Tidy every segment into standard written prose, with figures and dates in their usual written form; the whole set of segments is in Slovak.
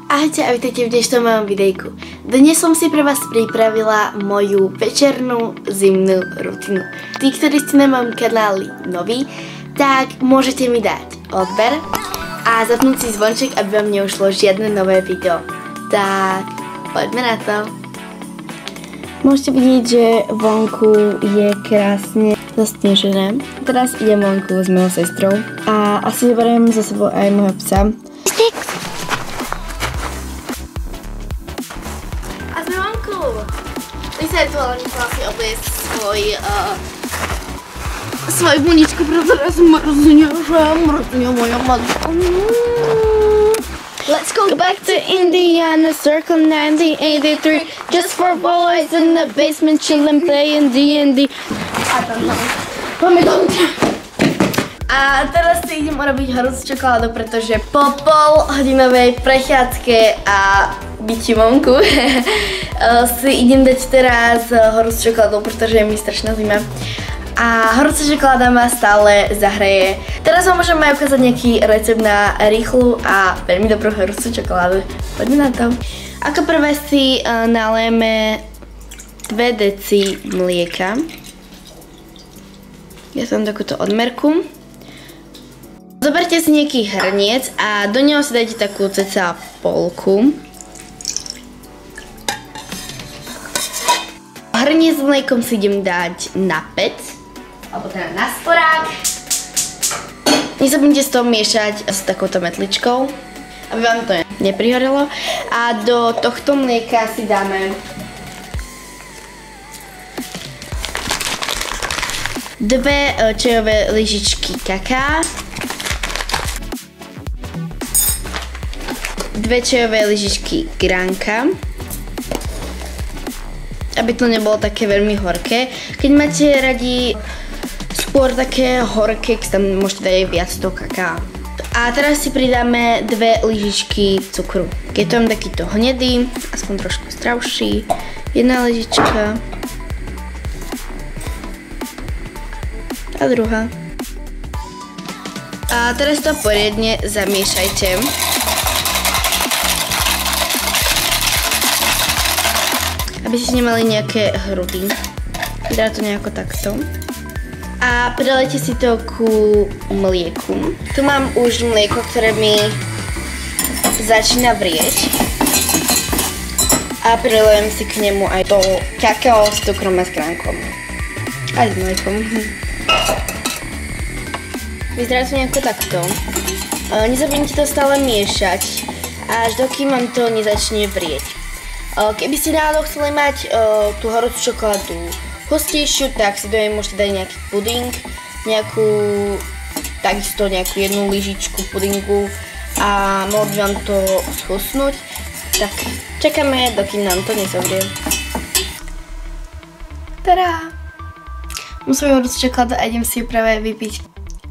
Ahojte a vítajte v dnešnom mojom videjku. Dnes som si pre vás pripravila moju večernú zimnú rutinu. Tí, ktorí ste na mojom kanáli noví, tak môžete mi dať odber a zapnúť si zvonček, aby vám neušlo žiadne nové video. Tak poďme na to. Môžete vidieť, že vonku je krásne zasnežené. Teraz idem vonku s mojou sestrou a asi zoberiem za sebou aj môjho psa. A sme vonku! Lisa je tu, ale nechcela si obliecť svoju buničku, pretože mrzne moja matka. Let's go back to Indiana, circle 1983. Just for boys in the basement chillin' playing D&D. Poďme do a teraz si idem urobiť horúcu čokoládu, pretože po polhodinovej prechádzke a byči vonku si idem dať teraz horúcu čokoládu, pretože je mi strašná zima. A horúca čokoláda ma stále zahreje. Teraz vám môžem aj ukázať nejaký recept na rýchlu a veľmi dobrú horúcu čokoládu. Poďme na to. Ako prvé si nalejeme 2 deci mlieka. Ja som takúto odmerku. Zoberte si nejaký hrniec a do neho si dajte takú cca polku. Hrniec s mliekom si idem dať na pec. Alebo teda na sporák. Nezabudnite s toho miešať s takouto metličkou, aby vám to neprihorelo. A do tohto mlieka si dáme 2 čajové lyžičky kaká, 2 čajové lyžičky gránka, aby to nebolo také veľmi horké. Keď máte radi skôr také horké, tam môžete dať aj viac toho kaká. A teraz si pridáme 2 lyžičky cukru. Keď to mám takýto hnedý, aspoň trošku stravší, 1 lyžička a druhá. A teraz to poriadne zamiešajte. Aby ste nemali nejaké hrudy. Dá to nejako takto. A pridajte si to ku mlieku. Tu mám už mlieko, ktoré mi začína vrieť. A pridajem si k nemu aj to kakao s cukrom a s gránkom. Aj s mliekom. Vyzerá to nejako takto. Nezabudnite to stále miešať, až dokým vám to nezačne vrieť. Keby ste náhodou chceli mať tú horúcu čokoládu hustejšiu, tak si do nej môžete dať nejaký puding, takisto nejakú 1 lyžičku pudingu a mohlo by vám to schusnúť. Tak čakáme, dokým nám to nezavrie. Tadá! Mám svoju horúcu čokoládu a idem si ju práve vypiť.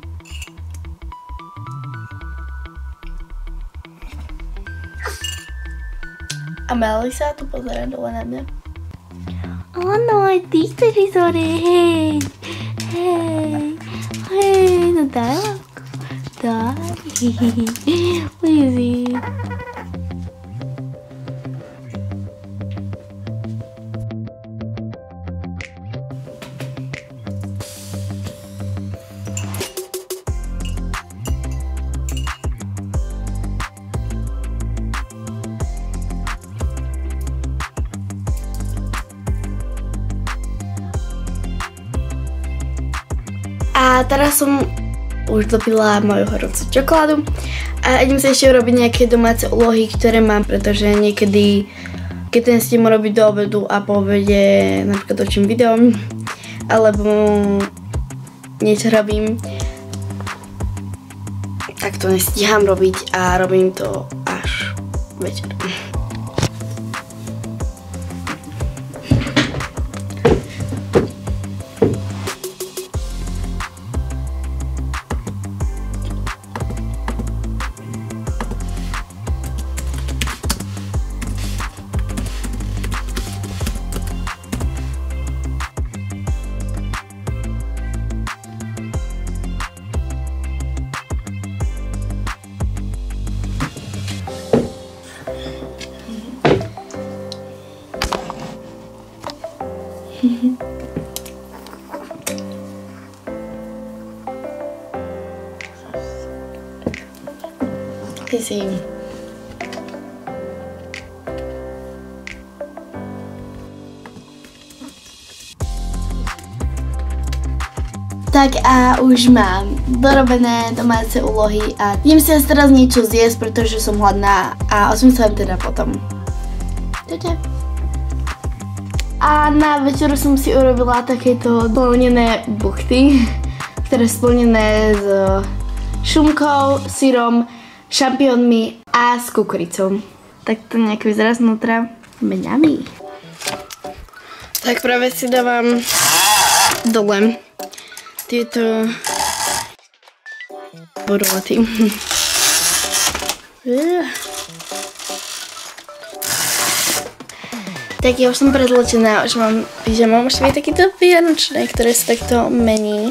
A Melisa tu pozerá dole na mňa. Áno, aj ty chceš ísť hore, hej, no daj, lásko, daj, Lizi. A teraz som už dopila moju horúcu čokoládu a idem sa ešte urobiť nejaké domáce úlohy, ktoré mám, pretože niekedy, keď ten s tým robiť do obedu a po obede napríklad točím video alebo niečo robím, tak to nestíham robiť a robím to až večer. Ty si. Tak a už mám dorobené domáce úlohy a idem si teraz niečo zjesť, pretože som hladná a ozvem sa teda potom. Čaute. A na večeru som si urobila takéto plnené buchty, ktoré sú plnené s šunkou, syrom, šampiónmi a s kukuricou. Tak to nejako vyzerá znútra. Mňami. Tak práve si dávam dole tieto borolaty. Tak ja už som prezlečená, už mám pyžamo, už je takýto vianočné, ktoré sa takto mení.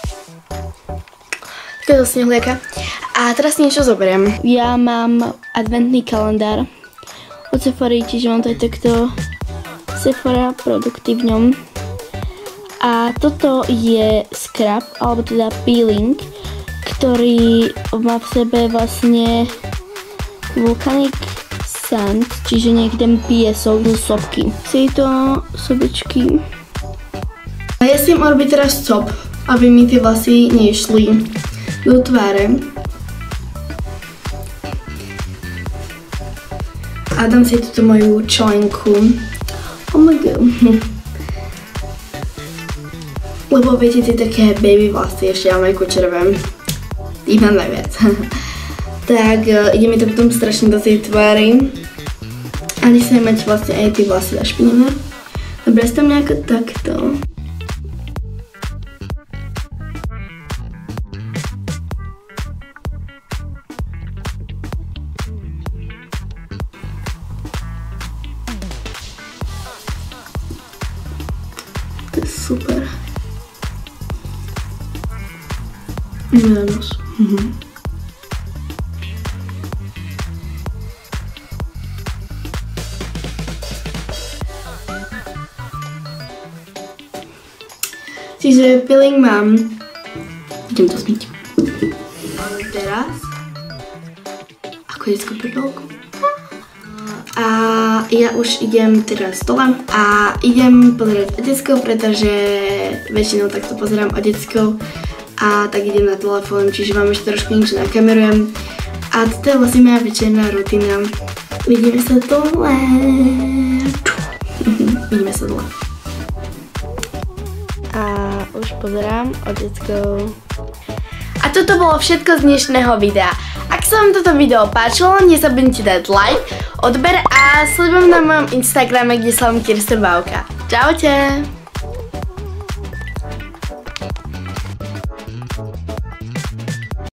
Takéto snehliaka. A teraz niečo zoberiem. Ja mám adventný kalendár od Sephory, čiže mám to aj takto Sephora produkty v ňom. A toto je scrub, alebo teda peeling, ktorý má v sebe vlastne volcanic sand, čiže nejaký ten piesok zo sopky. Tieto sobičky. A ja si im urobiť teraz cop, aby mi tie vlasy nešli do tváre. A dám si túto moju členku. Oh my god. Lebo viete, tie také baby vlasy, ešte ja mám aj kučerové. Ich mám najviac. Tak ide mi to potom strašne do tej tvary. A nechcem mať vlastne aj tie vlasy zašpinené. Dobre, si tam nejako takto. To je super. Na nos. Čiže peeling mám. Idem to zmyť. Teraz. Ako detskú pribelku. A ja už idem teraz dole a idem pozerať detskov, pretože väčšinou takto pozerám o detskov. A tak idem na telefón, čiže vám ešte trošku niečo nakamerujem. A toto je vlastne moja večerná rutina. Vidíme sa dole. Vidíme sa dole. A už pozerám o deckov. A toto bolo všetko z dnešného videa. Ak sa vám toto video páčilo, nezabudnite dať like, odber a sledujem na mojom Instagrame, kde som Kirsten Bauka. Čaute!